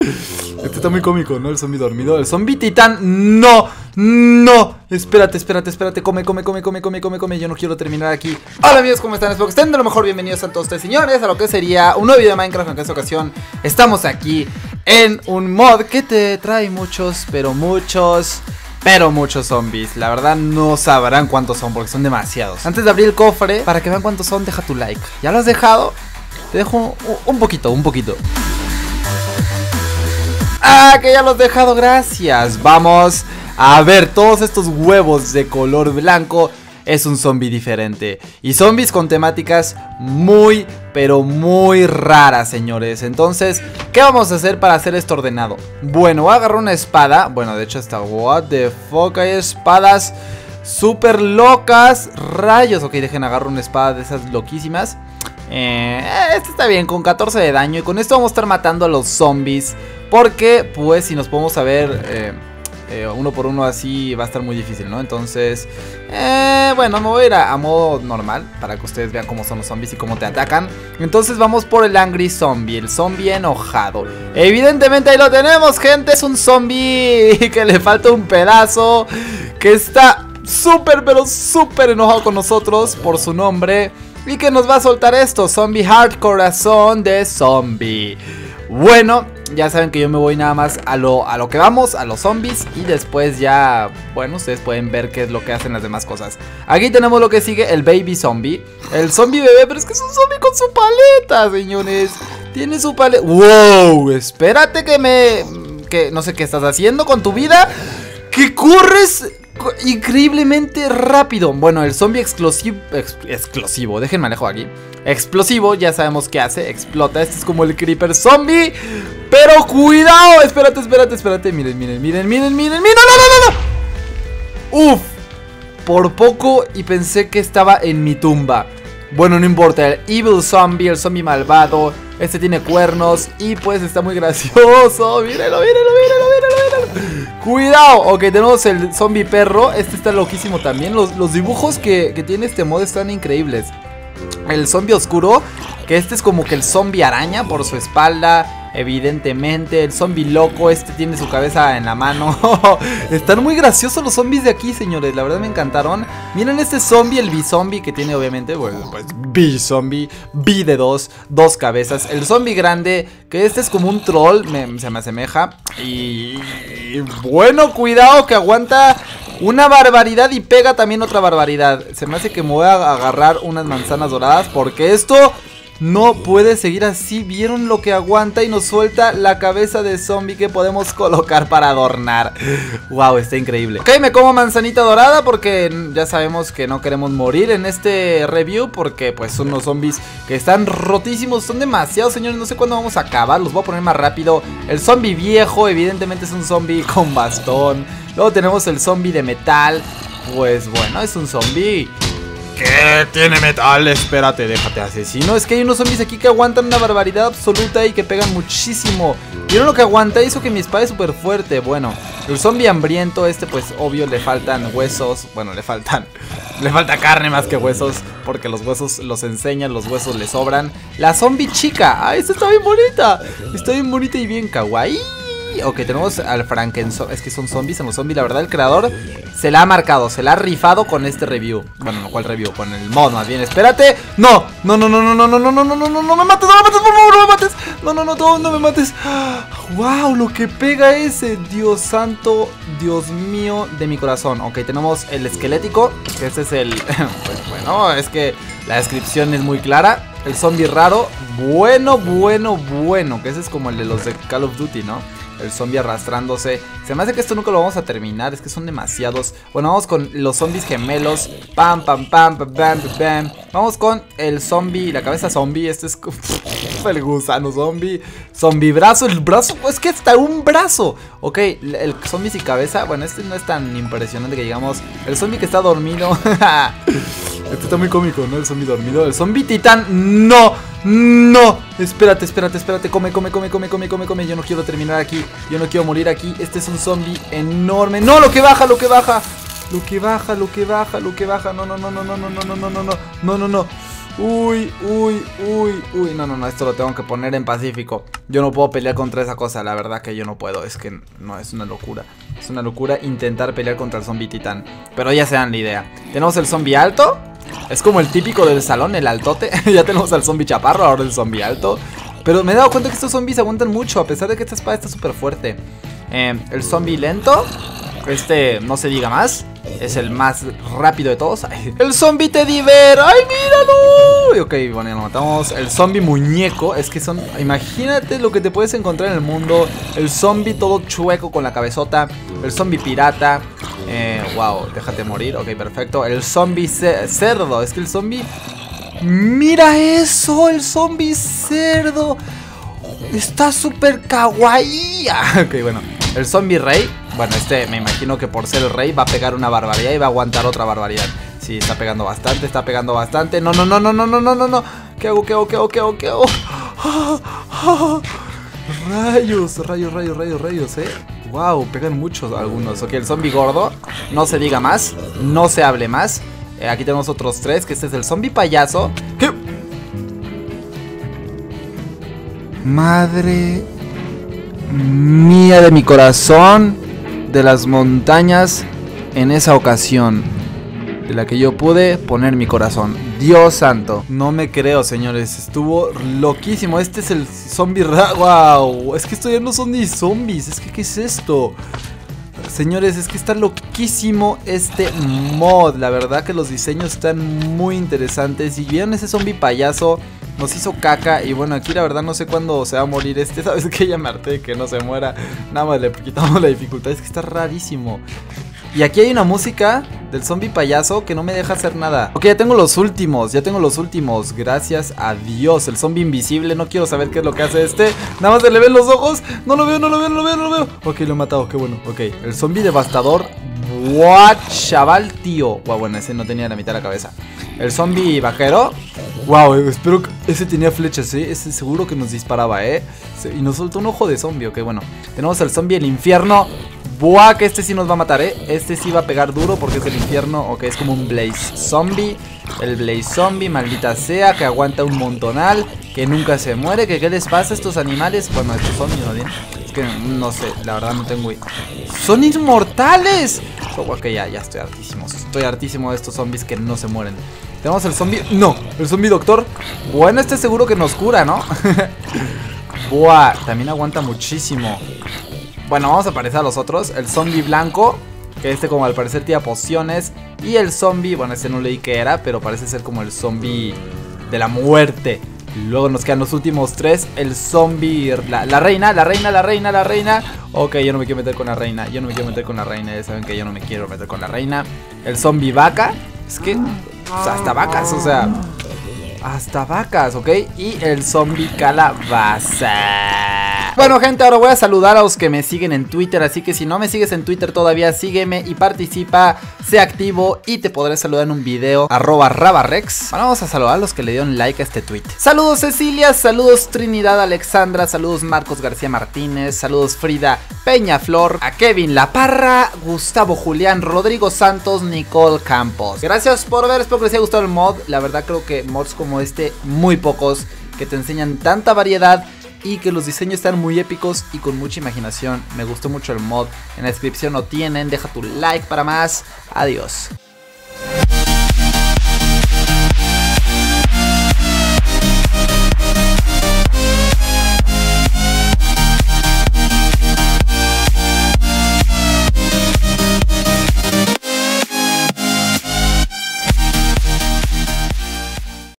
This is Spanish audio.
Este está muy cómico, ¿no? El zombie dormido. El zombie titán. ¡No! ¡No! Espérate. Come. Yo no quiero terminar aquí. Hola amigos, ¿cómo están? Espero que estén de lo mejor. Bienvenidos a todos ustedes, señores, a lo que sería un nuevo video de Minecraft. En esta ocasión estamos aquí en un mod que te trae muchos zombies. La verdad no sabrán cuántos son porque son demasiados. Antes de abrir el cofre, para que vean cuántos son, deja tu like. ¿Ya lo has dejado? Te dejo un poquito. Ah, que ya lo has dejado, gracias. Vamos a ver, todos estos huevos de color blanco. Es un zombie diferente. Y zombies con temáticas muy, pero muy raras, señores. Entonces, ¿qué vamos a hacer para hacer esto ordenado? Bueno, voy a agarrar una espada. Bueno, de hecho está, what the fuck, hay espadas súper locas. Rayos, ok, dejen agarrar una espada de esas loquísimas. Este está bien, con 14 de daño. Y con esto vamos a estar matando a los zombies. Porque, pues, si nos podemos saber uno por uno así va a estar muy difícil, ¿no? Entonces, bueno, me voy a ir a modo normal para que ustedes vean cómo son los zombies y cómo te atacan. Entonces vamos por el Angry Zombie, el zombie enojado. Evidentemente ahí lo tenemos, gente. Es un zombie que le falta un pedazo, que está súper, pero súper enojado con nosotros por su nombre. Y que nos va a soltar esto, Zombie Heart, corazón de zombie. Bueno, ya saben que yo me voy nada más a lo que vamos, a los zombies. Y después ya, bueno, ustedes pueden ver qué es lo que hacen las demás cosas. Aquí tenemos lo que sigue, el baby zombie. El zombie bebé, pero es que es un zombie con su paleta, señores. Tiene su paleta. ¡Wow! Espérate que no sé qué estás haciendo con tu vida. ¡Que corres increíblemente rápido! Bueno, el zombie explosivo, déjenme alejo aquí. Explosivo, ya sabemos qué hace, explota. Este es como el creeper zombie. Pero cuidado, espérate. Miren. ¡No! Uf, por poco y pensé que estaba en mi tumba. Bueno, no importa, el evil zombie, el zombie malvado. Este tiene cuernos y pues está muy gracioso. Mírenlo. Cuidado. Ok, tenemos el zombie perro. Este está loquísimo también. Los dibujos que tiene este mod están increíbles. El zombie oscuro, que este es como que el zombie araña por su espalda, evidentemente. El zombie loco, este tiene su cabeza en la mano. Están muy graciosos los zombies de aquí, señores. La verdad me encantaron. Miren este zombie, el bizombie, que tiene obviamente, bueno, pues bizombie, bi de dos cabezas. El zombie grande, que este es como un troll, se me asemeja. Y bueno, cuidado que aguanta una barbaridad y pega también otra barbaridad. Se me hace que me voy a agarrar unas manzanas doradas porque esto no puede seguir así. ¿Vieron lo que aguanta? Y nos suelta la cabeza de zombie que podemos colocar para adornar. Wow, está increíble. Ok, me como manzanita dorada porque ya sabemos que no queremos morir en este review, porque pues son unos zombies que están rotísimos. Son demasiados, señores, no sé cuándo vamos a acabar. Los voy a poner más rápido. El zombie viejo, evidentemente es un zombie con bastón. Luego tenemos el zombie de metal. Pues bueno, es un zombie ¿qué tiene metal? Espérate, déjate asesino. Es que hay unos zombies aquí que aguantan una barbaridad absoluta y que pegan muchísimo. ¿Vieron lo que aguanta? Hizo que mi espada es súper fuerte. Bueno, el zombie hambriento, este pues obvio le faltan huesos. Bueno, le falta carne más que huesos, porque los huesos los enseñan, los huesos le sobran. La zombie chica, ah, esta está bien bonita. Está bien bonita y bien kawaii. Ok, tenemos al Frankenzombie. Es que son zombies, en los zombies, la verdad el creador se la ha marcado, se la ha rifado con este review. Bueno, no, ¿cuál review? Con el mod más bien, espérate. No me mates, por favor, no me mates. No me mates. Wow, lo que pega ese, Dios santo, Dios mío de mi corazón. Ok, tenemos el esquelético, que este es el pues, bueno, es que la descripción es muy clara. El zombie raro, bueno, que ese es como el de los de Call of Duty, ¿no? El zombie arrastrándose. Se me hace que esto nunca lo vamos a terminar, es que son demasiados. Bueno, vamos con los zombies gemelos. Pam. Vamos con el zombie, la cabeza zombie. Este es el gusano zombie. Zombie brazo, el brazo, pues que está un brazo. Ok, el zombie sin cabeza. Bueno, este no es tan impresionante que digamos. El zombie que está dormido. Este está muy cómico, ¿no? El zombie dormido. El zombie titán. ¡No! Espérate. Come. Yo no quiero terminar aquí. Yo no quiero morir aquí. Este es un zombie enorme. ¡No! Lo que baja. Lo que baja. No. Uy, no, esto lo tengo que poner en pacífico. Yo no puedo pelear contra esa cosa, la verdad que yo no puedo. Es que no, es una locura. Es una locura intentar pelear contra el zombie titán. Pero ya se dan la idea. Tenemos el zombie alto. Es como el típico del salón, el altote. Ya tenemos al zombie chaparro, ahora el zombie alto. Pero me he dado cuenta que estos zombies aguantan mucho, a pesar de que esta espada está súper fuerte. El zombie lento, no se diga más. Es el más rápido de todos. El zombie Teddy Bear. ¡Ay, míralo! Ok, bueno, ya lo matamos. El zombie muñeco. Es que son... Imagínate lo que te puedes encontrar en el mundo. El zombie todo chueco con la cabezota. El zombie pirata. Wow, déjate morir. Ok, perfecto. El zombie cerdo. Es que el zombie... ¡Mira eso! El zombie cerdo. Está súper kawaii. Ok, bueno. El zombie rey. Bueno, me imagino que por ser el rey va a pegar una barbaridad y va a aguantar otra barbaridad. Sí, está pegando bastante, está pegando bastante. No. ¿Qué hago? Rayos, Wow, pegan muchos algunos. Ok, el zombie gordo. No se diga más, no se hable más. Aquí tenemos otros tres, que este es el zombie payaso. ¿Qué? Madre mía de mi corazón, de las montañas en esa ocasión, de la que yo pude poner mi corazón. Dios santo, no me creo, señores, estuvo loquísimo. Este es el zombie wow, es que esto ya no son ni zombies. Es que, ¿qué es esto? Señores, es que está loquísimo este mod. La verdad que los diseños están muy interesantes. Y vieron ese zombie payaso, nos hizo caca. Y bueno, aquí la verdad no sé cuándo se va a morir ¿Sabes qué? Ya me harté de que no se muera. Nada más le quitamos la dificultad. Es que está rarísimo. Y aquí hay una música del zombie payaso que no me deja hacer nada. Ok, ya tengo los últimos. Gracias a Dios. El zombie invisible, no quiero saber qué es lo que hace Nada más se le ven los ojos. No lo veo. Ok, lo he matado, qué bueno. Ok, el zombie devastador. What, chaval, tío. Wow, bueno, ese no tenía la mitad de la cabeza. El zombie vaquero. Wow, espero que... Ese tenía flechas, Ese seguro que nos disparaba, Y nos soltó un ojo de zombie. Ok, bueno. Tenemos el zombie del infierno. Buah, que sí nos va a matar, Este sí va a pegar duro porque es el infierno. Ok, es como un Blaze Zombie. El Blaze Zombie, maldita sea, que aguanta un montonal, que nunca se muere. ¿Qué les pasa a estos animales? Bueno, estos zombies, ¿no? Bien. Es que no sé, la verdad no tengo... ¡Son inmortales! Ok, ya estoy hartísimo. Estoy hartísimo de estos zombies que no se mueren. Tenemos el zombie... No, el zombie doctor. Bueno, seguro que nos cura, ¿no? Buah, también aguanta muchísimo. Bueno, vamos a parecer a los otros. El zombie blanco, que como al parecer tira pociones. Y el zombie, bueno, no leí qué era, pero parece ser como el zombie de la muerte. Y luego nos quedan los últimos tres. El zombie, la reina. Ok, yo no me quiero meter con la reina. Ya saben que yo no me quiero meter con la reina. El zombie vaca. Es que, hasta vacas, hasta vacas, ¿ok? Y el zombie calabaza. Bueno, gente, ahora voy a saludar a los que me siguen en Twitter. Así que si no me sigues en Twitter todavía, sígueme y participa, sé activo y te podré saludar en un video. @rabarrex. Bueno, vamos a saludar a los que le dieron like a este tweet. Saludos Cecilia, saludos Trinidad Alexandra, saludos Marcos García Martínez, saludos Frida Peñaflor, a Kevin La Parra, Gustavo Julián, Rodrigo Santos, Nicole Campos. Gracias por ver, espero que les haya gustado el mod. La verdad creo que mods como muy pocos, que te enseñan tanta variedad y que los diseños están muy épicos y con mucha imaginación. Me gustó mucho el mod. En la descripción lo tienen. Deja tu like para más. Adiós.